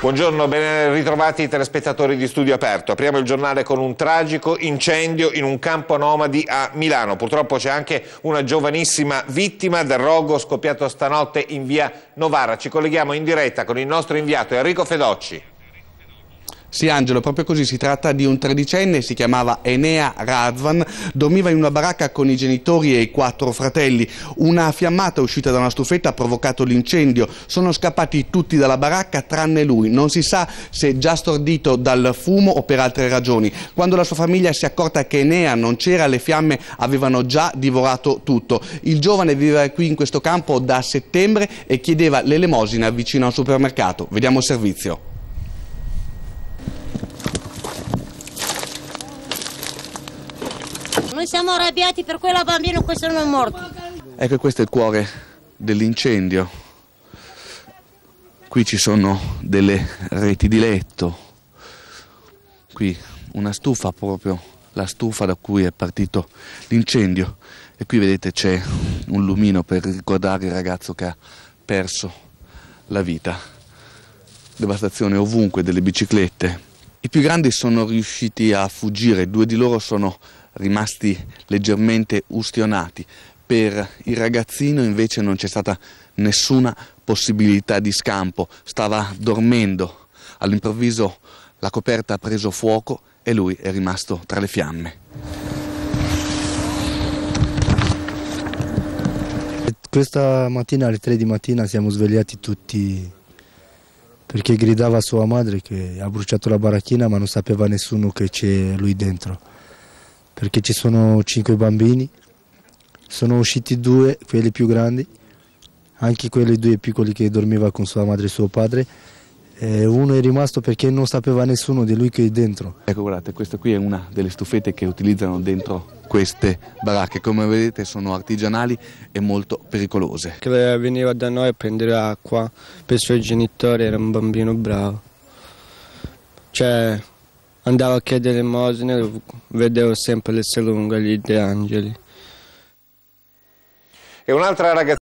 Buongiorno, ben ritrovati telespettatori di Studio Aperto. Apriamo il giornale con un tragico incendio in un campo nomadi a Milano. Purtroppo c'è anche una giovanissima vittima del rogo scoppiato stanotte in via Novara. Ci colleghiamo in diretta con il nostro inviato Enrico Fedocci. Sì Angelo, proprio così, si tratta di un tredicenne, si chiamava Enea Razvan, dormiva in una baracca con i genitori e i 4 fratelli. Una fiammata uscita da una stufetta ha provocato l'incendio, sono scappati tutti dalla baracca tranne lui, non si sa se già stordito dal fumo o per altre ragioni. Quando la sua famiglia si è accorta che Enea non c'era, le fiamme avevano già divorato tutto. Il giovane viveva qui in questo campo da settembre e chiedeva l'elemosina vicino a un supermercato. Vediamo il servizio. Noi siamo arrabbiati per quella bambina che sono morti. Ecco, questo è il cuore dell'incendio. Qui ci sono delle reti di letto. Qui una stufa, proprio la stufa da cui è partito l'incendio. E qui vedete c'è un lumino per ricordare il ragazzo che ha perso la vita. Devastazione ovunque, delle biciclette. I più grandi sono riusciti a fuggire, 2 di loro sono rimasti leggermente ustionati. Per il ragazzino invece non c'è stata nessuna possibilità di scampo, stava dormendo, all'improvviso la coperta ha preso fuoco e lui è rimasto tra le fiamme. Questa mattina alle 3 di mattina siamo svegliati tutti perché gridava a sua madre che ha bruciato la baracchina, ma non sapeva nessuno che c'è lui dentro. Perché ci sono 5 bambini, sono usciti 2, quelli più grandi, anche quelli 2 piccoli che dormiva con sua madre e suo padre, e uno è rimasto perché non sapeva nessuno di lui che è dentro. Ecco, guardate, questa qui è una delle stufette che utilizzano dentro queste baracche, come vedete sono artigianali e molto pericolose. Che veniva da noi a prendere acqua per i suoi genitori, era un bambino bravo. Andavo a chiedere elemosine, vedevo sempre le stelle lunga lì, De Angeli. E un'altra ragazza